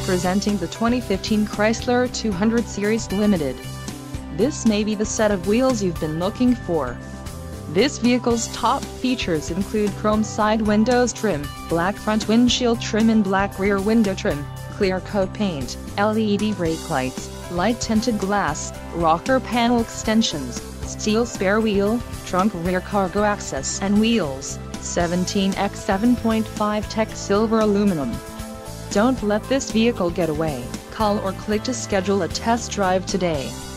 Presenting the 2015 Chrysler 200 Series Limited. This may be the set of wheels you've been looking for. This vehicle's top features include chrome side windows trim, black front windshield trim and black rear window trim, clear coat paint, LED brake lights, light tinted glass, rocker panel extensions, steel spare wheel, trunk rear cargo access and wheels, 17x 7.5 Tech silver aluminum. Don't let this vehicle get away. Call or click to schedule a test drive today.